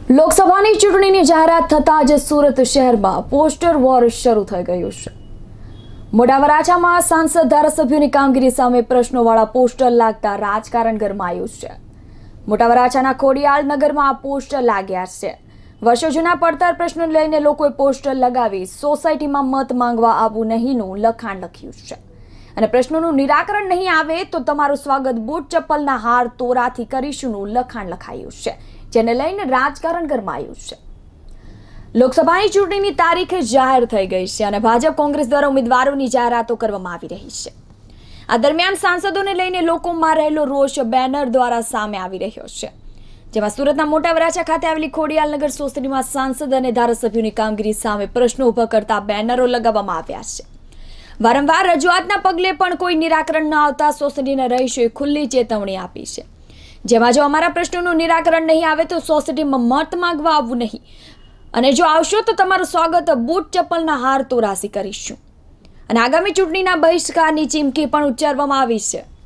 લોકસભાની ચૂંટણીની જાહેરાત થતાં જ સુરત શહેરમાં પોસ્ટર વોર શરૂ થઈ ગયું છે। મોટા વરાછામાં સાંસદ ધારાસભ્યોની કામગીરી સામે પ્રશ્નોવાળા પોસ્ટર લાગતા રાજકારણ ગરમાયું છે। મોટા વરાછાના ખોડિયાલ નગરમાં આ પોસ્ટર લાગ્યા છે। વર્ષો જૂના પડતર પ્રશ્નો લઈને લોકોએ પોસ્ટર લગાવી સોસાયટીમાં મત માંગવા આવવું નહીંનું લખાણ લખ્યું છે અને પ્રશ્નોનું નિરાકરણ નહીં આવે તો તમારું સ્વાગત બૂટ ચપ્પલના હાર તોરાથી કરીશુંનું લખાણ લખાયું છે, જેને લઈને રાજકારણ ગરમાયું છે। લોકસભાની ચૂંટણીની તારીખ જાહેર થઈ ગઈ છે અને ભાજપ કોંગ્રેસ દ્વારા ઉમેદવારોની જાહેરાતો કરવામાં આવી રહી છે। આ દરમિયાન સાંસદોને લઈને લોકોમાં રહેલો રોષ બેનર દ્વારા સામે આવી રહ્યો છે, જેમાં સુરતના મોટા વરાછા ખાતે આવેલી ખોડિયાલનગર સોસાયટીમાં સાંસદ અને ધારાસભ્યોની કામગીરી સામે પ્રશ્નો ઊભા કરતા બેનરો લગાવવામાં આવ્યા છે। વારંવાર રજૂઆતના પગલે પણ કોઈ નિરાકરણ ન આવતા સોસાયટીના રહીશોએ ખુલ્લી ચેતવણી આપી છે, જેમાં જો અમારા પ્રશ્નોનું નિરાકરણ નહીં આવે તો સોસાયટીમાં મત માંગવા આવવું નહીં અને જો આવશો તો તમારું સ્વાગત બૂટ ચપ્પલના હાર તોરાથી કરીશું અને આગામી ચૂંટણીના બહિષ્કારની ચીમકી પણ ઉચ્ચારવામાં આવી છે।